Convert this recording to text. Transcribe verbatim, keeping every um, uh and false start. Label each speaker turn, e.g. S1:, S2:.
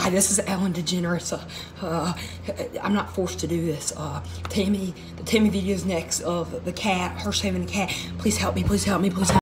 S1: Hi, this is Ellen DeGeneres. Uh, uh, I'm not forced to do this. Uh, Tammy, the Tammy video's next of the cat, her saving the cat. Please help me, please help me, please help me.